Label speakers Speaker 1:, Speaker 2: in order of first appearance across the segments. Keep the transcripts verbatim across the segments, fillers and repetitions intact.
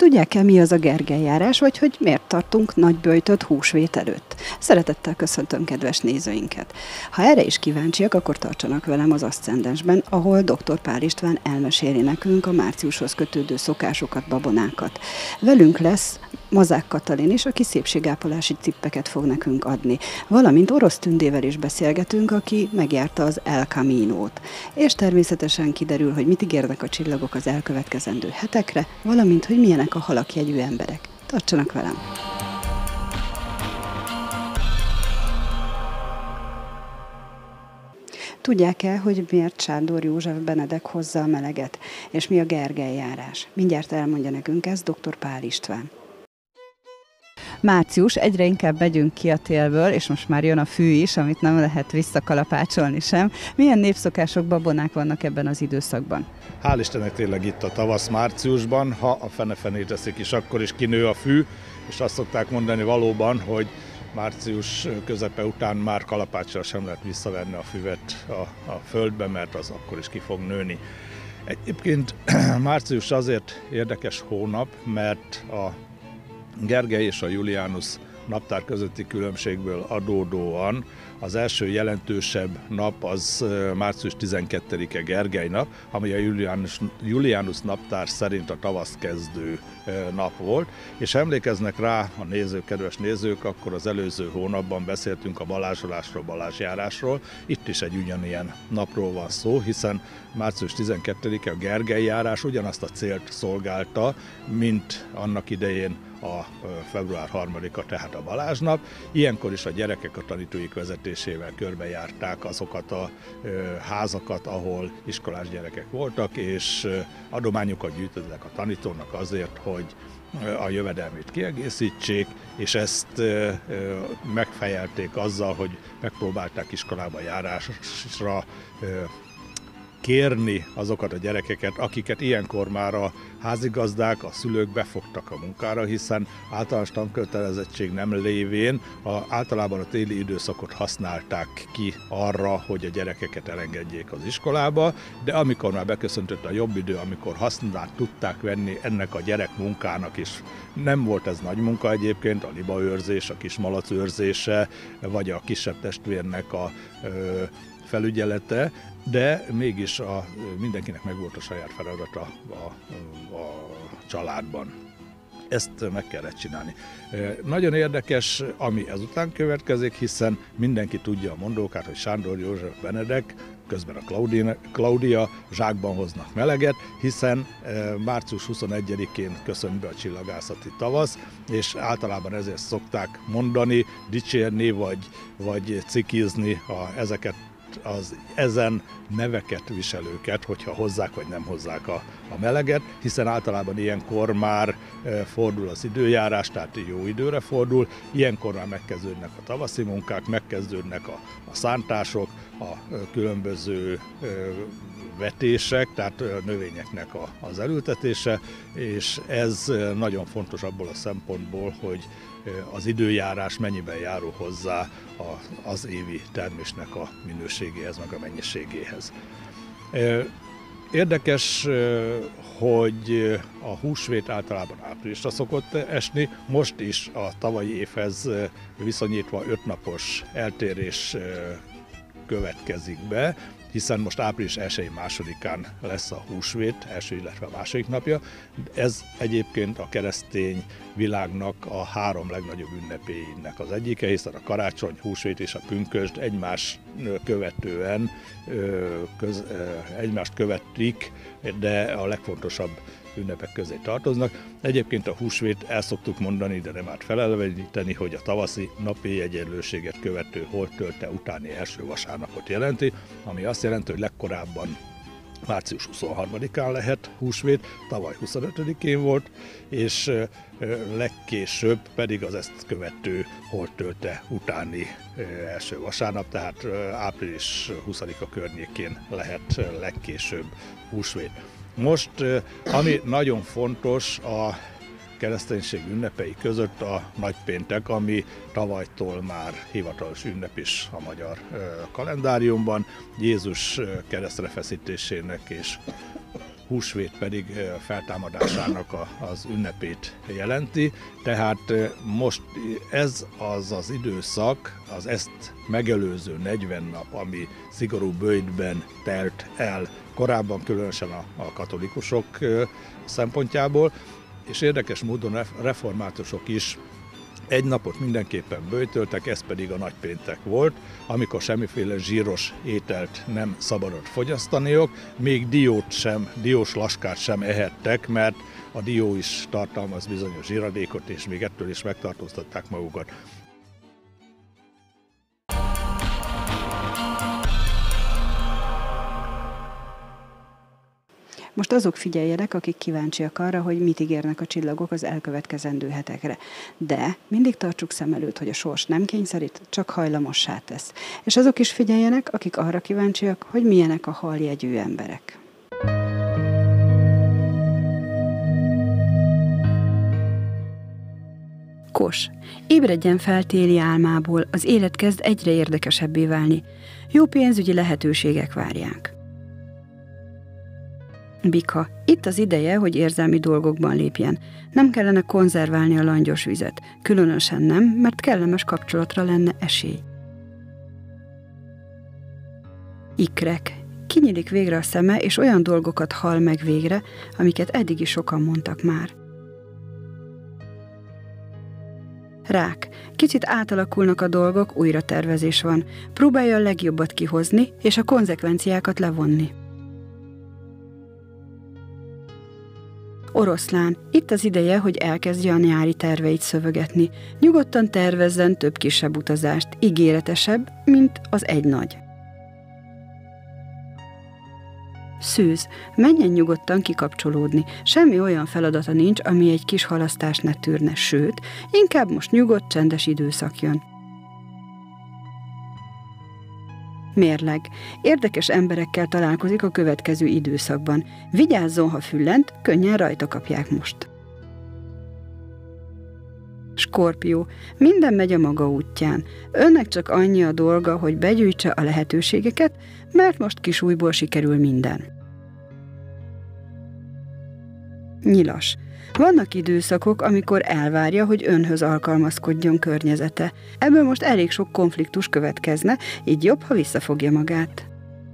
Speaker 1: Tudják-e, mi az a Gergely-járás, vagy hogy miért tartunk nagyböjtöt húsvét előtt? Szeretettel köszöntöm kedves nézőinket! Ha erre is kíváncsiak, akkor tartsanak velem az Aszcendensben, ahol doktor Pál István elmeséli nekünk a márciushoz kötődő szokásokat, babonákat. Velünk lesz Mazák Katalin is, aki szépségápolási tippeket fog nekünk adni. Valamint Orosz Tündével is beszélgetünk, aki megjárta az El Caminót. És természetesen kiderül, hogy mit ígérnek a csillagok az elkövetkezendő hetekre, valamint, hogy milyenek a halakjegyű emberek. Tartsanak velem! Tudják-e, hogy miért Sándor József Benedek hozza a meleget, és mi a Gergely-járás? Mindjárt elmondja nekünk ezt doktor Pál István. Március, egyre inkább megyünk ki a télből, és most már jön a fű is, amit nem lehet visszakalapácsolni sem. Milyen népszokások, babonák vannak ebben az időszakban?
Speaker 2: Hál' Istennek tényleg itt a tavasz márciusban, ha a fene-fenét eszik is, akkor is kinő a fű, és azt szokták mondani valóban, hogy március közepe után már kalapáccsal sem lehet visszavenni a füvet a, a földbe, mert az akkor is ki fog nőni. Egyébként március azért érdekes hónap, mert a Gergely és a Julianus naptár közötti különbségből adódóan az első jelentősebb nap az március tizenkettedike Gergely nap, ami a Julianus, Julianus naptár szerint a tavaszkezdő nap volt, és emlékeznek rá a nézők, kedves nézők, akkor az előző hónapban beszéltünk a balázsolásról, balázsjárásról, itt is egy ugyanilyen napról van szó, hiszen március tizenkettedike a Gergely járás ugyanazt a célt szolgálta, mint annak idején a február harmadika, tehát a Balázs nap. Ilyenkor is a gyerekek a tanítóik vezetésével körbejárták azokat a házakat, ahol iskolás gyerekek voltak, és adományokat gyűjtöttek a tanítónak azért, hogy a jövedelmét kiegészítsék, és ezt megfejelték azzal, hogy megpróbálták iskolába járásra kérni azokat a gyerekeket, akiket ilyenkor már a házigazdák, a szülők befogtak a munkára, hiszen általános tankötelezettség nem lévén a, általában a téli időszakot használták ki arra, hogy a gyerekeket elengedjék az iskolába, de amikor már beköszöntött a jobb idő, amikor hasznát tudták venni ennek a gyerekmunkának is, nem volt ez nagy munka egyébként, a libaőrzés, a kismalac őrzése, vagy a kisebb testvérnek a ö, felügyelete, de mégis a, mindenkinek megvolt a saját feladata a, a, a családban. Ezt meg kellett csinálni. Nagyon érdekes, ami ezután következik, hiszen mindenki tudja a mondókát, hogy Sándor József Benedek, közben a Claudia, Claudia zsákban hoznak meleget, hiszen március huszonegyedikén köszön be a csillagászati tavasz, és általában ezért szokták mondani, dicsérni, vagy, vagy cikizni a, ezeket az ezen neveket viselőket, hogyha hozzák vagy nem hozzák a, a meleget, hiszen általában ilyenkor már e, fordul az időjárás, tehát jó időre fordul, ilyenkor már megkezdődnek a tavaszi munkák, megkezdődnek a, a szántások, a e, különböző e, vetések, tehát a növényeknek a, az elültetése, és ez nagyon fontos abból a szempontból, hogy az időjárás mennyiben járul hozzá az évi termésnek a minőségéhez, meg a mennyiségéhez. Érdekes, hogy a húsvét általában áprilisra szokott esni, most is a tavalyi évhez viszonyítva öt napos eltérés következik be, hiszen most április elsején-másodikán lesz a húsvét, első, illetve a második napja. Ez egyébként a keresztény világnak a három legnagyobb ünnepének az egyike, hiszen a karácsony, húsvét és a pünkösd egymást követően köz, egymást követik, de a legfontosabb ünnepek közé tartoznak. Egyébként a húsvét el szoktuk mondani, de nem árt felelveníteni, hogy a tavaszi napi egyenlőséget követő holttölte utáni első vasárnapot jelenti, ami azt jelenti, hogy legkorábban március huszonharmadikán lehet húsvét, tavaly huszonötödikén volt, és legkésőbb pedig az ezt követő holttölte utáni első vasárnap, tehát április huszadika környékén lehet legkésőbb húsvét. Most, ami nagyon fontos a kereszténység ünnepei között a nagypéntek, ami tavalytól már hivatalos ünnep is a magyar kalendáriumban, Jézus keresztre feszítésének és húsvét pedig feltámadásának a, az ünnepét jelenti. Tehát most ez az az időszak, az ezt megelőző negyven nap, ami szigorú böjtben telt el, korábban különösen a, a katolikusok szempontjából, és érdekes módon reformátusok is egy napot mindenképpen böjtöltek, ez pedig a nagypéntek volt, amikor semmiféle zsíros ételt nem szabadott fogyasztaniuk, még diót sem, diós laskát sem ehettek, mert a dió is tartalmaz bizonyos zsíradékot, és még ettől is megtartóztatták magukat.
Speaker 1: Most azok figyeljenek, akik kíváncsiak arra, hogy mit ígérnek a csillagok az elkövetkezendő hetekre. De mindig tartsuk szem előtt, hogy a sors nem kényszerít, csak hajlamossá tesz. És azok is figyeljenek, akik arra kíváncsiak, hogy milyenek a haljegyű emberek. Kos. Ébredjen fel téli álmából, az élet kezd egyre érdekesebbé válni. Jó pénzügyi lehetőségek várják. Bika. Itt az ideje, hogy érzelmi dolgokban lépjen. Nem kellene konzerválni a langyos vizet. Különösen nem, mert kellemes kapcsolatra lenne esély. Ikrek. Kinyílik végre a szeme, és olyan dolgokat hall meg végre, amiket eddig is sokan mondtak már. Rák. Kicsit átalakulnak a dolgok, újra tervezés van. Próbálja a legjobbat kihozni, és a konzekvenciákat levonni. Oroszlán. Itt az ideje, hogy elkezdje a nyári terveit szövögetni. Nyugodtan tervezzen több kisebb utazást, ígéretesebb, mint az egy nagy. Szűz. Menjen nyugodtan kikapcsolódni. Semmi olyan feladata nincs, ami egy kis halasztást ne tűrne, sőt, inkább most nyugodt, csendes időszak jön. Mérleg. Érdekes emberekkel találkozik a következő időszakban. Vigyázzon, ha füllent, könnyen rajta kapják most. Skorpió. Minden megy a maga útján. Önnek csak annyi a dolga, hogy begyűjtse a lehetőségeket, mert most kisújból sikerül minden. Nyilas. Vannak időszakok, amikor elvárja, hogy önhöz alkalmazkodjon környezete. Ebből most elég sok konfliktus következne, így jobb, ha visszafogja magát.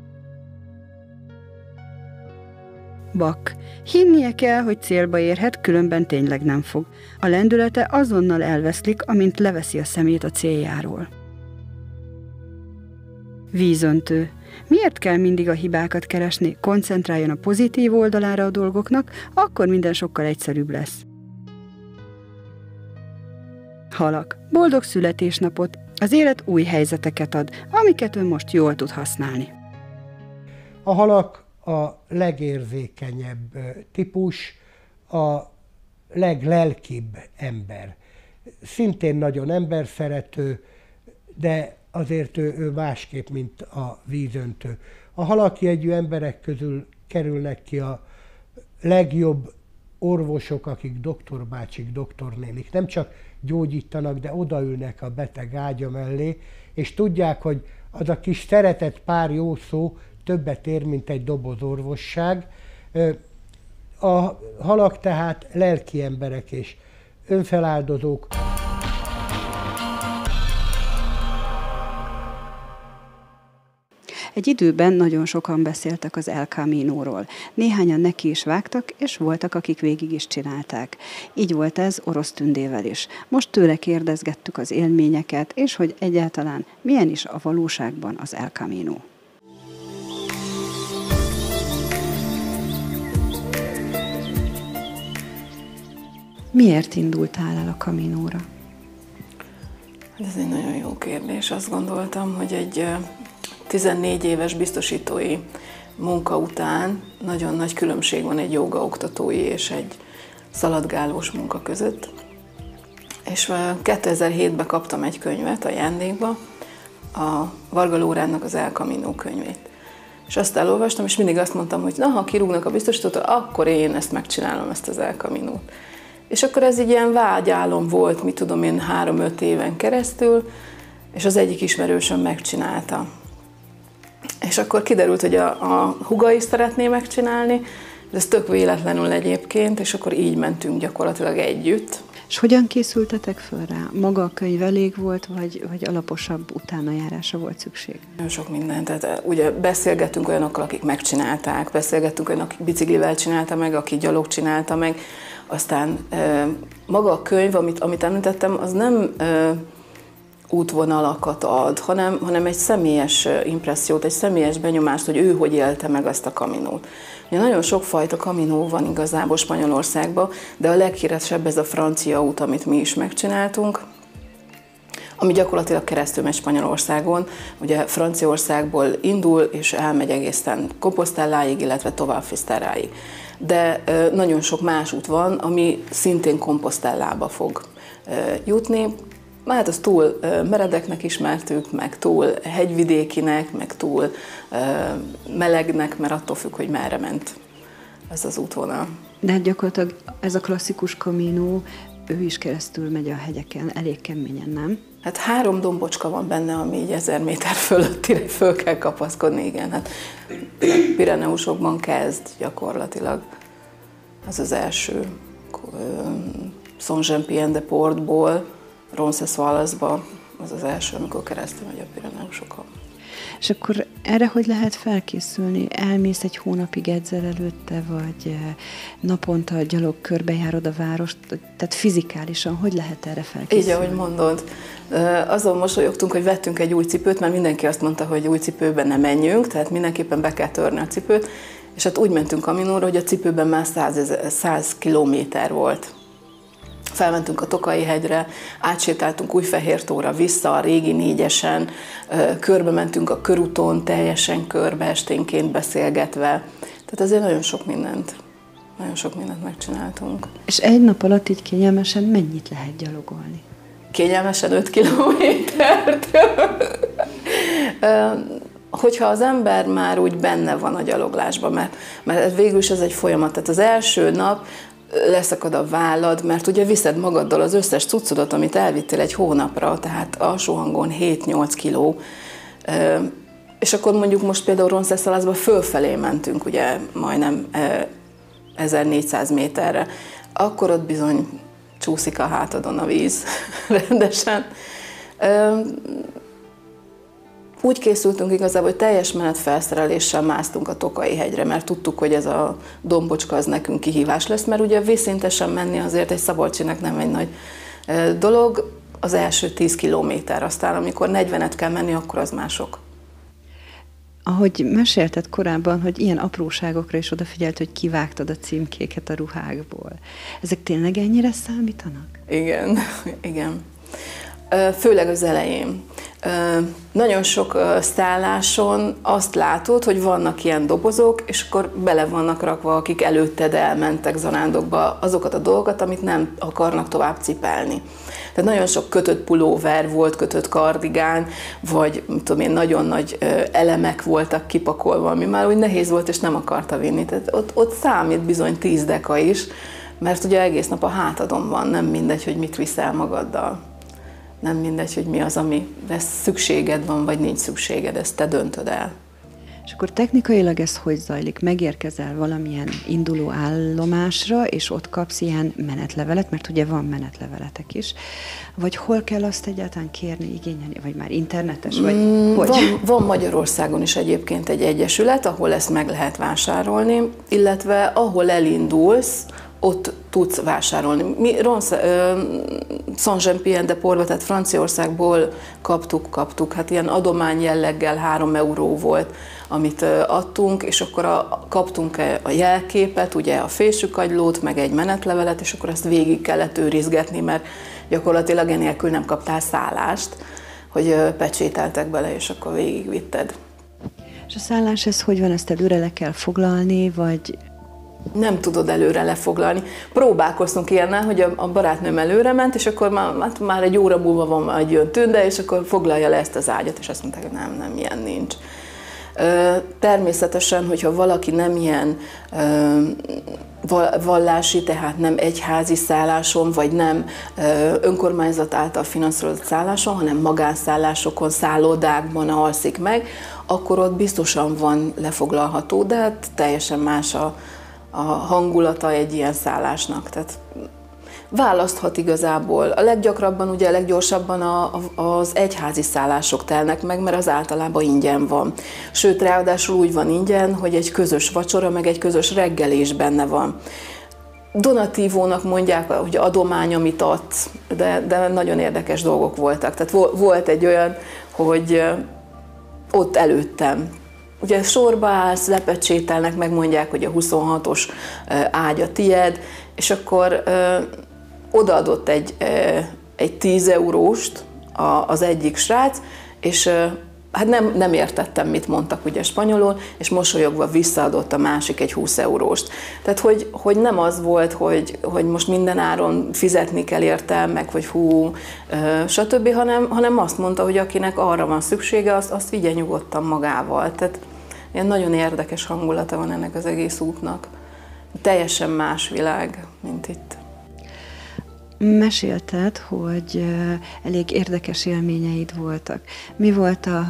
Speaker 1: Bak. Hinnie kell, hogy célba érhet, különben tényleg nem fog. A lendülete azonnal elveszlik, amint leveszi a szemét a céljáról. Vízöntő. Miért kell mindig a hibákat keresni? Koncentráljon a pozitív oldalára a dolgoknak, akkor minden sokkal egyszerűbb lesz. Halak. Boldog születésnapot! Az élet új helyzeteket ad, amiket ön most jól tud használni.
Speaker 3: A halak a legérzékenyebb típus, a leglelkibb ember. Szintén nagyon emberszerető, de azért ő, ő másképp, mint a vízöntő. A halakjegyű emberek közül kerülnek ki a legjobb orvosok, akik doktorbácsik, doktornénik. Nem csak gyógyítanak, de odaülnek a beteg ágya mellé, és tudják, hogy az a kis szeretett pár jó szó többet ér, mint egy doboz orvosság. A halak tehát lelki emberek és önfeláldozók.
Speaker 1: Egy időben nagyon sokan beszéltek az El Caminóról. Néhányan neki is vágtak, és voltak, akik végig is csinálták. Így volt ez Orosz Tündével is. Most tőle kérdezgettük az élményeket, és hogy egyáltalán milyen is a valóságban az El Camino. Miért indultál el a Caminóra?
Speaker 4: Ez egy nagyon jó kérdés. Azt gondoltam, hogy egy tizennégy éves biztosítói munka után nagyon nagy különbség van egy jógaoktatói és egy szaladgálós munka között. És kétezer-hétben kaptam egy könyvet ajándékba, a Varga Lóránnak az El Camino könyvét. És azt elolvastam, és mindig azt mondtam, hogy na, ha kirúgnak a biztosítótól, akkor én ezt megcsinálom, ezt az El Caminót. És akkor ez így ilyen vágyálom volt, mit tudom én, három-öt éven keresztül, és az egyik ismerősöm megcsinálta. És akkor kiderült, hogy a, a húga is szeretné megcsinálni, Ez tök véletlenül egyébként, és akkor így mentünk gyakorlatilag együtt.
Speaker 1: És hogyan készültetek föl rá? Maga a könyv elég volt, vagy, vagy alaposabb utánajárása volt szükség?
Speaker 4: Nagyon sok minden. Tehát ugye beszélgettünk olyanokkal, akik megcsinálták, beszélgettünk olyanokkal, akik biciklivel csinálta meg, aki gyalog csinálta meg. Aztán maga a könyv, amit, amit említettem, az nem útvonalakat ad, hanem, hanem egy személyes impressziót, egy személyes benyomást, hogy ő hogy élte meg azt a Caminót. Ugye nagyon sokfajta Camino van igazából Spanyolországban, de a leghíresebb ez a francia út, amit mi is megcsináltunk, ami gyakorlatilag keresztül megy Spanyolországon. Ugye Franciaországból indul, és elmegy egészen Compostelláig, illetve tovább Fisterráig. De nagyon sok más út van, ami szintén Compostellába fog jutni. Hát az túl meredeknek ismertük, meg túl hegyvidékinek, meg túl melegnek, mert attól függ, hogy merre ment ez az útvonal.
Speaker 1: De hát gyakorlatilag ez a klasszikus Camino, ő is keresztül megy a hegyeken, elég keményen, nem?
Speaker 4: Hát három dombocska van benne, ami így ezer méter fölöttire föl kell kapaszkodni, igen. Hát Pireneusokban kezd gyakorlatilag. Ez az első. Saint-Jean-Pied-de-Portból Roncesvalles-ba, az az első, amikor keresztül megy a Pireneusokon.
Speaker 1: És akkor erre hogy lehet felkészülni? Elmész egy hónapig edzel előtte, vagy naponta gyalog körbejárod a várost? Tehát fizikálisan hogy lehet erre felkészülni?
Speaker 4: Így, ahogy mondod. Azon mosolyogtunk, hogy vettünk egy új cipőt, mert mindenki azt mondta, hogy új cipőben ne menjünk, tehát mindenképpen be kell törni a cipőt, és hát úgy mentünk Caminóra, hogy a cipőben már száz kilométer volt. Felmentünk a Tokai hegyre, átsétáltunk Újfehértóra vissza a régi négyesen, körbe mentünk a körúton, teljesen körbe esténként beszélgetve. Tehát azért nagyon sok mindent, nagyon sok mindent megcsináltunk.
Speaker 1: És egy nap alatt így kényelmesen mennyit lehet gyalogolni?
Speaker 4: Kényelmesen öt kilométert. Hogyha az ember már úgy benne van a gyaloglásban, mert, mert végül is ez egy folyamat. Tehát az első nap leszakad a vállad, mert ugye viszed magaddal az összes cuccodat, amit elvittél egy hónapra, tehát alsó hangon hét-nyolc kiló. És akkor mondjuk most például Roncesvalles-ba fölfelé mentünk, ugye majdnem ezernégyszáz méterre. Akkor ott bizony csúszik a hátadon a víz rendesen. Úgy készültünk igazából, hogy teljes menetfelszereléssel másztunk a Tokai hegyre, mert tudtuk, hogy ez a dombocska az nekünk kihívás lesz, mert ugye vízszintesen menni azért egy szabolcsinak nem egy nagy dolog, az első tíz kilométer, aztán amikor negyvenet kell menni, akkor az mások.
Speaker 1: Ahogy mesélted korábban, hogy ilyen apróságokra is odafigyelt, hogy kivágtad a címkéket a ruhákból. Ezek tényleg ennyire számítanak?
Speaker 4: Igen, igen. Főleg az elején. Nagyon sok szálláson azt látod, hogy vannak ilyen dobozok, és akkor bele vannak rakva, akik előtted elmentek zarándokba azokat a dolgokat, amit nem akarnak tovább cipelni. Tehát nagyon sok kötött pulóver volt, kötött kardigán, vagy tudom én, nagyon nagy elemek voltak kipakolva, ami már úgy nehéz volt, és nem akarta vinni. Tehát ott, ott számít bizony tíz deka is, mert ugye egész nap a hátadon van, nem mindegy, hogy mit viszel magaddal. Nem mindegy, hogy mi az, amire szükséged van, vagy nincs szükséged, ezt te döntöd el.
Speaker 1: És akkor technikailag ez hogy zajlik? Megérkezel valamilyen induló állomásra, és ott kapsz ilyen menetlevelet, mert ugye van menetleveletek is, vagy hol kell azt egyáltalán kérni, igényelni, vagy már internetes, vagy
Speaker 4: mm,
Speaker 1: hogy?
Speaker 4: Van, van Magyarországon is egyébként egy egyesület, ahol ezt meg lehet vásárolni, illetve ahol elindulsz, ott tudsz vásárolni. Mi Saint-Jean-Pied-de-Portba, tehát Franciaországból kaptuk, kaptuk, hát ilyen adomány jelleggel három euró volt, amit adtunk, és akkor a, kaptunk a jelképet, ugye a fésűkagylót, meg egy menetlevelet, és akkor ezt végig kellett őrizgetni, mert gyakorlatilag enélkül nem kaptál szállást, hogy pecsételtek bele, és akkor végigvitted.
Speaker 1: És a szállás, ez hogy van, ezt előre le kell foglalni, vagy...
Speaker 4: Nem tudod előre lefoglalni. Próbálkoztunk ilyennel, hogy a, a barátnőm előre ment, és akkor már, hát már egy óra múlva van egy jön tünde, és akkor foglalja le ezt az ágyat, és azt mondták, hogy nem, nem, ilyen nincs. Természetesen, hogyha valaki nem ilyen vallási, tehát nem egyházi szálláson, vagy nem önkormányzat által finanszírozott szálláson, hanem magánszállásokon, szállodákban alszik meg, akkor ott biztosan van lefoglalható, de hát teljesen más a, a hangulata egy ilyen szállásnak. Tehát választhat igazából. A leggyakrabban, ugye a leggyorsabban a, a, az egyházi szállások telnek meg, mert az általában ingyen van. Sőt, ráadásul úgy van ingyen, hogy egy közös vacsora, meg egy közös reggeli is benne van. Donatívónak mondják, hogy adomány, amit adsz, de, de nagyon érdekes dolgok voltak. Tehát volt egy olyan, hogy ott előttem, ugye sorba állsz, lepecsételnek, megmondják, hogy a huszonhatos ágy a tied, és akkor odaadott egy, egy tíz euróst az egyik srác, és hát nem, nem értettem, mit mondtak ugye spanyolul, és mosolyogva visszaadott a másik egy húsz euróst. Tehát, hogy, hogy nem az volt, hogy, hogy most minden áron fizetni kell érte, meg hogy hú, stb., hanem, hanem azt mondta, hogy akinek arra van szüksége, azt, azt vigye nyugodtan magával. Tehát ilyen nagyon érdekes hangulata van ennek az egész útnak. Teljesen más világ, mint itt.
Speaker 1: Mesélted, hogy elég érdekes élményeid voltak. Mi volt a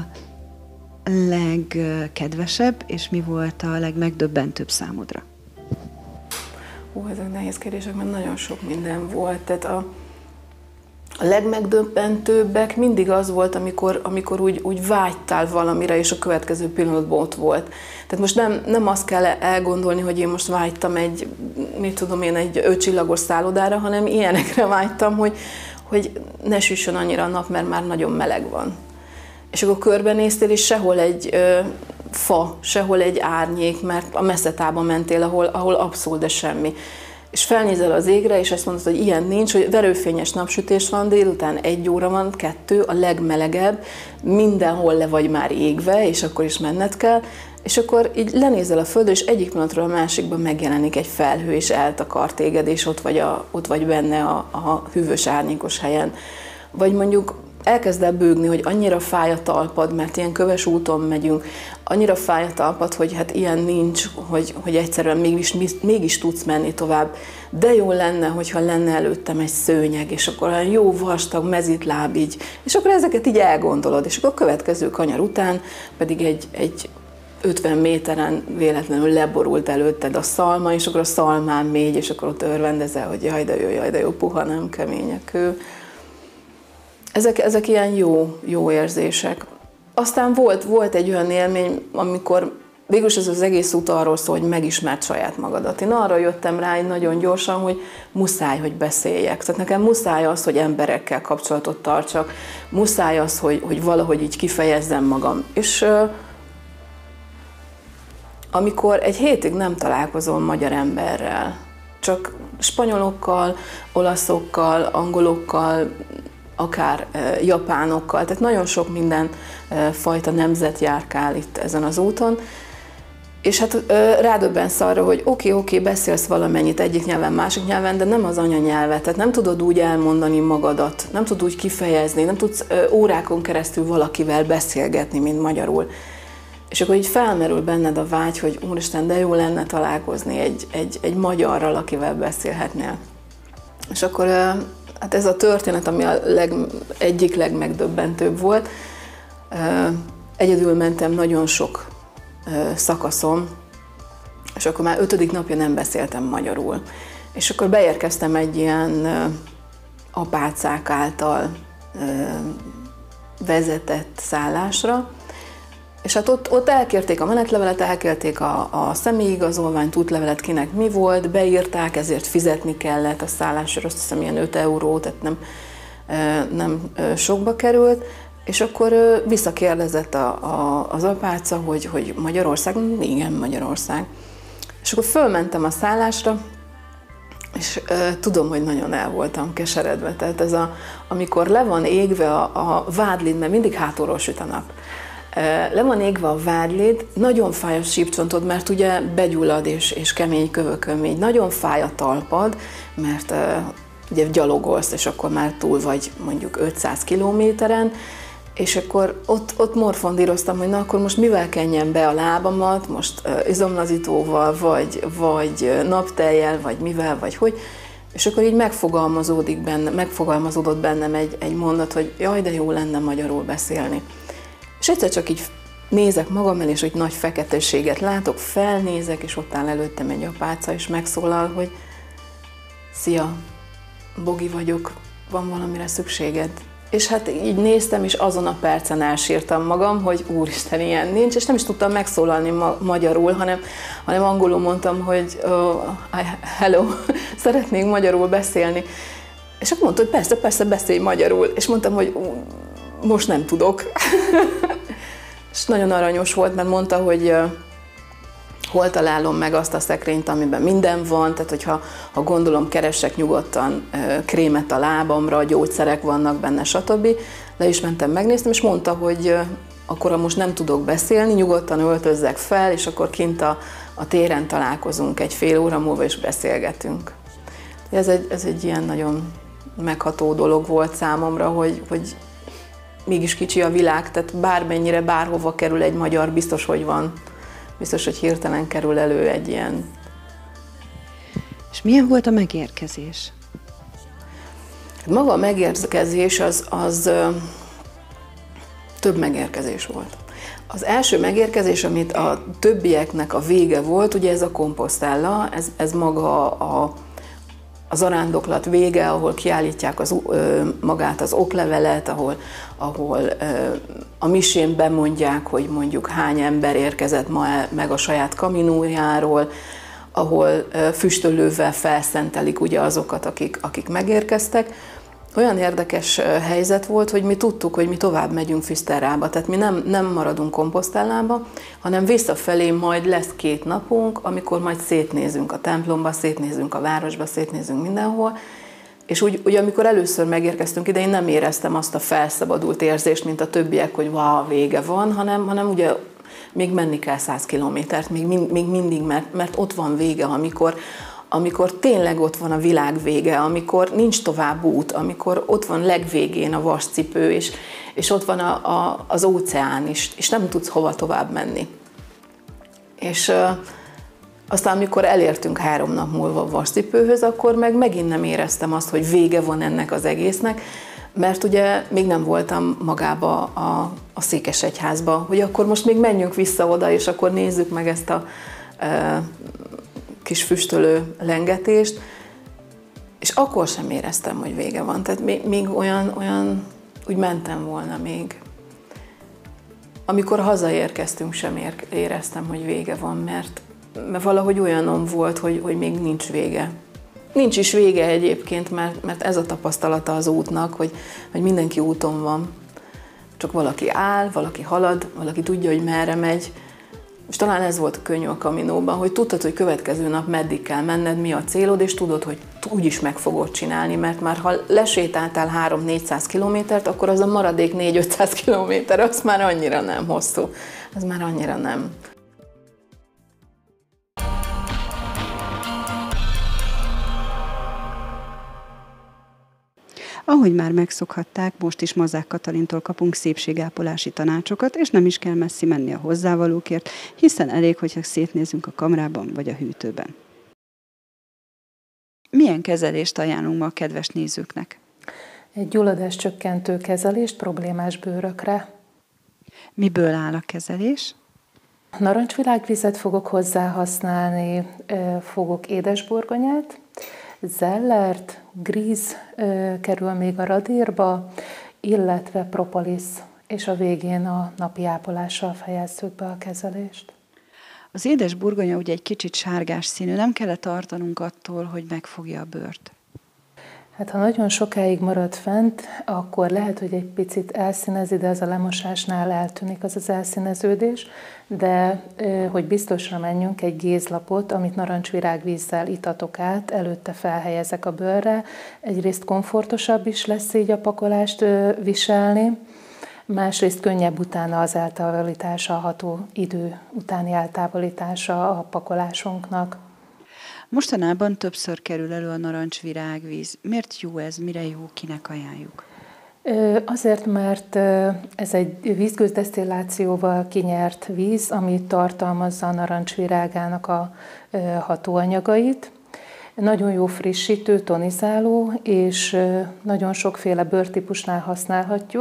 Speaker 1: legkedvesebb, és mi volt a legmegdöbbentőbb számodra?
Speaker 4: Ó, ezek nehéz kérdések, mert nagyon sok minden volt. Tehát a, a legmegdöbbentőbbek mindig az volt, amikor, amikor úgy, úgy vágytál valamire, és a következő pillanatban ott volt. Tehát most nem, nem azt kell elgondolni, hogy én most vágytam egy, mit tudom én, egy ötcsillagos szállodára, hanem ilyenekre vágytam, hogy, hogy ne süssön annyira a nap, mert már nagyon meleg van. És akkor körbenéztél, és sehol egy ö, fa, sehol egy árnyék, mert a messzetában mentél, ahol, ahol abszolút de semmi. És felnézel az égre, és azt mondod, hogy ilyen nincs, hogy verőfényes napsütés van, délután egy óra van, kettő, a legmelegebb, mindenhol le vagy már égve, és akkor is menned kell, és akkor így lenézel a földre, és egyik pillanatról a másikban megjelenik egy felhő, és eltakar téged, és ott vagy, a, ott vagy benne a, a hűvös árnyékos helyen. Vagy mondjuk elkezd el bőgni, hogy annyira fáj a talpad, mert ilyen köves úton megyünk, annyira fáj a talpad, hogy hát ilyen nincs, hogy, hogy egyszerűen mégis, mégis tudsz menni tovább. De jó lenne, hogyha lenne előttem egy szőnyeg, és akkor olyan jó vastag mezitláb így, és akkor ezeket így elgondolod, és akkor a következő kanyar után pedig egy, egy ötven méteren véletlenül leborult előtted a szalma, és akkor a szalmán mégy, és akkor ott örvendezel, hogy jaj, de jó, jaj, de jó, puha, nem kemény a kő. Ezek, ezek ilyen jó, jó érzések. Aztán volt, volt egy olyan élmény, amikor végülis ez az egész út arról szól, hogy megismert saját magadat. Én arra jöttem rá nagyon gyorsan, hogy muszáj, hogy beszéljek. Tehát nekem muszáj az, hogy emberekkel kapcsolatot tartsak, muszáj az, hogy, hogy valahogy így kifejezzem magam. És uh, amikor egy hétig nem találkozom magyar emberrel, csak spanyolokkal, olaszokkal, angolokkal, akár uh, japánokkal, tehát nagyon sok minden uh, fajta nemzet járkál itt ezen az úton, és hát uh, rádöbbensz arra, hogy oké, okay, oké, okay, beszélsz valamennyit egyik nyelven, másik nyelven, de nem az anyanyelvet, tehát nem tudod úgy elmondani magadat, nem tudod úgy kifejezni, nem tudsz uh, órákon keresztül valakivel beszélgetni, mint magyarul. És akkor így felmerül benned a vágy, hogy úristen, de jó lenne találkozni egy, egy, egy magyarral, akivel beszélhetnél. És akkor uh, hát ez a történet, ami a leg, egyik legmegdöbbentőbb volt. Egyedül mentem nagyon sok szakaszon, és akkor már ötödik napja nem beszéltem magyarul. És akkor beérkeztem egy ilyen apácák által vezetett szállásra, és hát ott, ott elkérték a menetlevelet, elkérték a, a személyigazolványt, útlevelet, kinek mi volt, beírták, ezért fizetni kellett a szállásra, azt hiszem ilyen öt euró, tehát nem, nem sokba került, és akkor visszakérdezett a, a, az apáca, hogy, hogy Magyarország? Igen, Magyarország. És akkor fölmentem a szállásra, és uh, tudom, hogy nagyon el voltam keseredve, tehát ez a, amikor le van égve a, a vádlid, mert mindig hátulról süt a nap, le van égve a vádlid, nagyon fáj a sípcsontod, mert ugye begyullad és, és kemény kövökön megy. Nagyon fáj a talpad, mert uh, ugye gyalogolsz, és akkor már túl vagy mondjuk ötszáz kilométeren, és akkor ott, ott morfondíroztam, hogy na akkor most mivel kenjem be a lábamat, most uh, izomlazítóval, vagy, vagy naptejjel, vagy mivel, vagy hogy. És akkor így megfogalmazódik benne, megfogalmazódott bennem egy, egy mondat, hogy jaj, de jó lenne magyarul beszélni. És egyszer csak így nézek magam elé, és hogy nagy feketeséget látok, felnézek, és ott áll előttem egy apáca, és megszólal, hogy szia, Bogi vagyok, van valamire szükséged? És hát így néztem, és azon a percen elsírtam magam, hogy úristen, ilyen nincs, és nem is tudtam megszólalni ma- magyarul, hanem, hanem angolul mondtam, hogy oh, hello, szeretnék magyarul beszélni. És akkor mondta, hogy persze, persze, beszélj magyarul. És mondtam, hogy most nem tudok. És nagyon aranyos volt, mert mondta, hogy hol találom meg azt a szekrényt, amiben minden van, tehát hogyha ha gondolom, keressek nyugodtan krémet a lábamra, gyógyszerek vannak benne, stb. Le is mentem, megnéztem, és mondta, hogy akkor ha most nem tudok beszélni, nyugodtan öltözzek fel, és akkor kint a, a téren találkozunk egy fél óra múlva, és beszélgetünk. Ez egy, ez egy ilyen nagyon megható dolog volt számomra, hogy, hogy mégis kicsi a világ, tehát bármennyire, bárhova kerül egy magyar, biztos, hogy van. Biztos, hogy hirtelen kerül elő egy ilyen.
Speaker 1: És milyen volt a megérkezés?
Speaker 4: Maga a megérkezés az, az ö, több megérkezés volt. Az első megérkezés, amit a többieknek a vége volt, ugye ez a komposztella, ez, ez maga a, a zarándoklat vége, ahol kiállítják az, ö, magát az oklevelet, ahol, ahol ö, a misén bemondják, hogy mondjuk hány ember érkezett ma el, meg a saját kaminójáról, ahol ö, füstölővel felszentelik ugye azokat, akik, akik megérkeztek. Olyan érdekes helyzet volt, hogy mi tudtuk, hogy mi tovább megyünk Fűszterrába, tehát mi nem, nem maradunk Komposztellába, hanem visszafelé majd lesz két napunk, amikor majd szétnézünk a templomba, szétnézünk a városba, szétnézünk mindenhol, és úgy, úgy amikor először megérkeztünk ide, én nem éreztem azt a felszabadult érzést, mint a többiek, hogy wow, vége van, hanem, hanem ugye még menni kell száz kilométert, még, még mindig, mert, mert ott van vége, amikor amikor tényleg ott van a világ vége, amikor nincs tovább út, amikor ott van legvégén a vascipő, és, és ott van a, a, az óceán is, és nem tudsz hova tovább menni. És uh, aztán, amikor elértünk három nap múlva a vascipőhöz, akkor meg megint nem éreztem azt, hogy vége van ennek az egésznek, mert ugye még nem voltam magába a, a Székesegyházba, hogy akkor most még menjünk vissza oda, és akkor nézzük meg ezt a uh, kis füstölő lengetést, és akkor sem éreztem, hogy vége van. Tehát még, még olyan, olyan, úgy mentem volna még. Amikor hazaérkeztünk, sem ér, éreztem, hogy vége van, mert, mert valahogy olyanom volt, hogy, hogy még nincs vége. Nincs is vége egyébként, mert, mert ez a tapasztalata az útnak, hogy, hogy mindenki úton van. Csak valaki áll, valaki halad, valaki tudja, hogy merre megy. És talán ez volt könnyű a kaminóban, hogy tudtad, hogy következő nap meddig kell menned, mi a célod, és tudod, hogy úgyis meg fogod csinálni, mert már ha lesétáltál három-négyszáz kilométert, akkor az a maradék négy-ötszáz kilométer, az már annyira nem hosszú. Az már annyira nem.
Speaker 1: Ahogy már megszokhatták, most is Mazák Katalintól kapunk szépségápolási tanácsokat, és nem is kell messzi menni a hozzávalókért, hiszen elég, hogyha szétnézünk a kamrában vagy a hűtőben. Milyen kezelést ajánlunk ma a kedves nézőknek?
Speaker 5: Egy gyulladáscsökkentő kezelést problémás bőrökre.
Speaker 1: Miből áll a kezelés?
Speaker 5: Narancsvirágvizet fogok hozzá használni, fogok édesburgonyát, zellert, gríz kerül még a radírba, illetve propolis, és a végén a napi ápolással fejezzük be a kezelést.
Speaker 1: Az édesburgonya ugye egy kicsit sárgás színű, nem kell tartanunk attól, hogy megfogja a bőrt?
Speaker 5: Hát ha nagyon sokáig marad fent, akkor lehet, hogy egy picit elszínezi, de ez a lemosásnál eltűnik az az elszíneződés, de hogy biztosra menjünk, egy gézlapot, amit narancsvirágvízzel itatok át, előtte felhelyezek a bőrre. Egyrészt komfortosabb is lesz így a pakolást viselni, másrészt könnyebb utána az eltávolítása, a ható idő utáni eltávolítása a pakolásunknak.
Speaker 1: Mostanában többször kerül elő a narancsvirágvíz. Miért jó ez? Mire jó? Kinek ajánljuk?
Speaker 5: Azért, mert ez egy vízgőzdesztillációval kinyert víz, ami tartalmazza a narancsvirágának a hatóanyagait. Nagyon jó frissítő, tonizáló, és nagyon sokféle bőrtípusnál használhatjuk.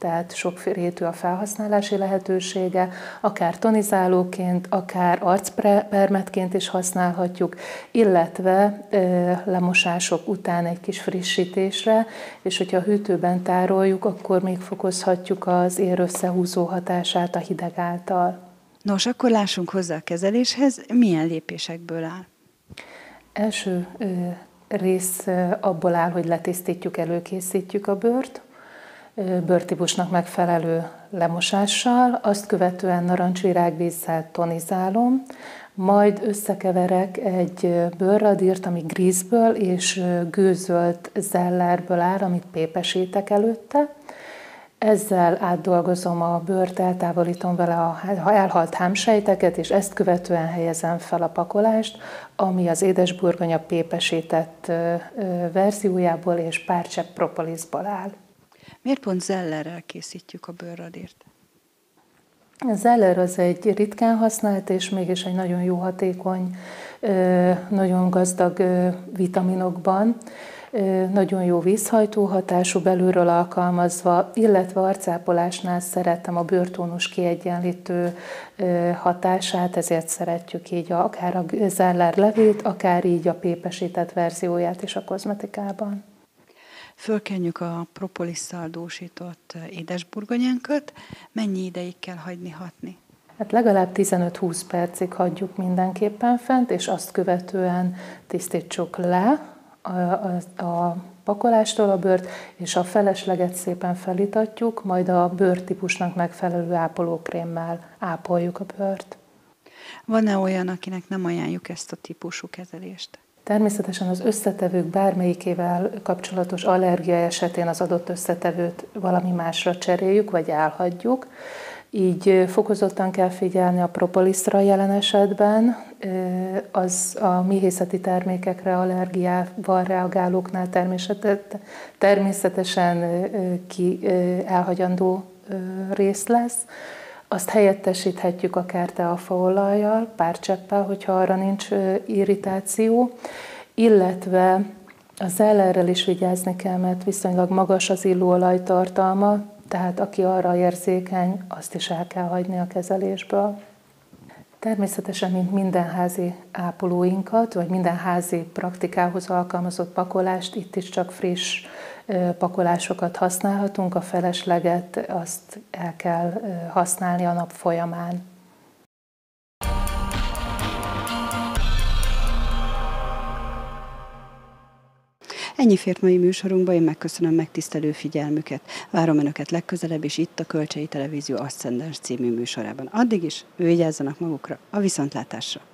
Speaker 5: tehát sokrétű a felhasználási lehetősége, akár tonizálóként, akár arcpermetként is használhatjuk, illetve lemosások után egy kis frissítésre, és hogyha a hűtőben tároljuk, akkor még fokozhatjuk az ér összehúzó hatását a hideg által.
Speaker 1: Nos, akkor lássunk hozzá a kezeléshez, milyen lépésekből áll?
Speaker 5: Első rész abból áll, hogy letisztítjuk, előkészítjük a bőrt, bőrtípusnak megfelelő lemosással, azt követően narancsvirágvízzel tonizálom, majd összekeverek egy bőrradírt, ami grízből és gőzölt zellerből áll, amit pépesítek előtte. Ezzel átdolgozom a bőrt, eltávolítom vele a elhalt hámsejteket, és ezt követően helyezem fel a pakolást, ami az édesburgonya pépesített verziójából és pár csepp propolisból áll.
Speaker 1: Miért pont zellerrel készítjük a bőrradírt?
Speaker 5: A zeller az egy ritkán használt, és mégis egy nagyon jó hatékony, nagyon gazdag vitaminokban, nagyon jó vízhajtó hatású, belülről alkalmazva, illetve arcápolásnál szeretem a bőrtónus kiegyenlítő hatását, ezért szeretjük így akár a zeller levét, akár így a pépesített verzióját is a kozmetikában.
Speaker 1: Fölkenjük a propolisszal dúsított édesburgonyánkat, mennyi ideig kell hagyni hatni?
Speaker 5: Hát legalább tizenöt-húsz percig hagyjuk mindenképpen fent, és azt követően tisztítsuk le a, a, a pakolástól a bőrt, és a felesleget szépen felítatjuk, majd a bőrtípusnak megfelelő ápolókrémmel ápoljuk a bőrt.
Speaker 1: Van-e olyan, akinek nem ajánljuk ezt a típusú kezelést?
Speaker 5: Természetesen az összetevők bármelyikével kapcsolatos allergia esetén az adott összetevőt valami másra cseréljük, vagy elhagyjuk. Így fokozottan kell figyelni a propolisra jelen esetben, az a méhészeti termékekre allergiával reagálóknál természetesen ki elhagyandó rész lesz. Azt helyettesíthetjük akár teafaolajjal, pár cseppel, hogyha arra nincs irritáció, illetve a zellerrel is vigyázni kell, mert viszonylag magas az illóolaj tartalma, tehát aki arra érzékeny, azt is el kell hagyni a kezelésből. Természetesen, mint minden házi ápolóinkat, vagy minden házi praktikához alkalmazott pakolást, itt is csak friss pakolásokat használhatunk, a felesleget azt el kell használni a nap folyamán.
Speaker 1: Ennyi fért mai műsorunkba, én megköszönöm megtisztelő figyelmüket. Várom Önöket legközelebb is itt a Kölcsei Televízió Aszcendens című műsorában. Addig is vigyázzanak magukra, a viszontlátásra!